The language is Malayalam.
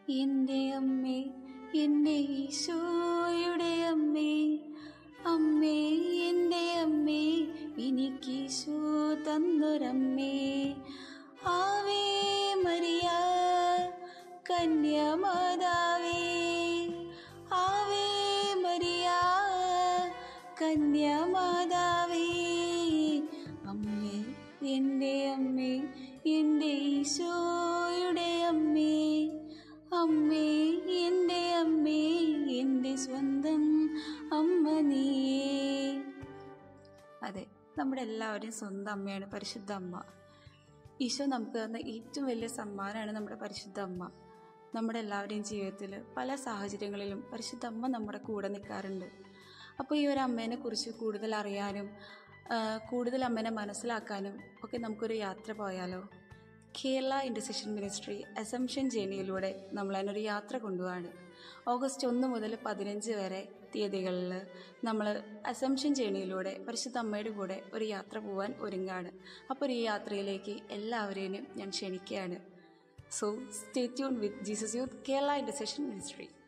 എൻ്റെ അമ്മേ, എൻ്റെ ഈശോയുടെ അമ്മേ, അമ്മേ എൻ്റെ അമ്മേ, എനിക്കീശോ തന്നൊരമ്മേ. ആവേ മരിയ കന്യാമാതാവേ, ആവേ മരിയ കന്യാമാതാവേ. അമ്മേ എൻ്റെ അമ്മേ, എൻ്റെ ഈശോയുടെ അമ്മേ, അമ്മേ എൻ്റെ അമ്മേ, എൻ്റെ സ്വന്തം അമ്മ നീയേ. അതെ, നമ്മുടെ എല്ലാവരുടെയും സ്വന്തം അമ്മയാണ് പരിശുദ്ധ അമ്മ. ഈശോ നമുക്ക് തന്ന ഏറ്റവും വലിയ സമ്മാനമാണ് നമ്മുടെ പരിശുദ്ധ അമ്മ. നമ്മുടെ എല്ലാവരുടെയും ജീവിതത്തിൽ പല സാഹചര്യങ്ങളിലും പരിശുദ്ധ അമ്മ നമ്മുടെ കൂടെ നിൽക്കാറുണ്ട്. അപ്പോൾ ഈ ഒരു അമ്മേനെ കുറിച്ച് കൂടുതൽ അറിയാനും കൂടുതൽ അമ്മേനെ മനസ്സിലാക്കാനും ഒക്കെ നമുക്കൊരു യാത്ര പോയാലോ? കേരള ഇൻ്റർസെഷൻ മിനിസ്ട്രി അസംഷൻ ജേർണിയിലൂടെ നമ്മളതിനൊരു യാത്ര കൊണ്ടുപോവാണ്. ഓഗസ്റ്റ് 1 മുതൽ 15 വരെ തീയതികളിൽ നമ്മൾ അസംഷൻ ജേർണിയിലൂടെ പരിശുദ്ധ അമ്മയുടെ കൂടെ ഒരു യാത്ര പോകാൻ ഒരുങ്ങാണ്. അപ്പോൾ ഈ യാത്രയിലേക്ക് എല്ലാവരെയും ഞാൻ ക്ഷണിക്കുകയാണ്. So stay tune with Jesus youth Kerala intercession ministry.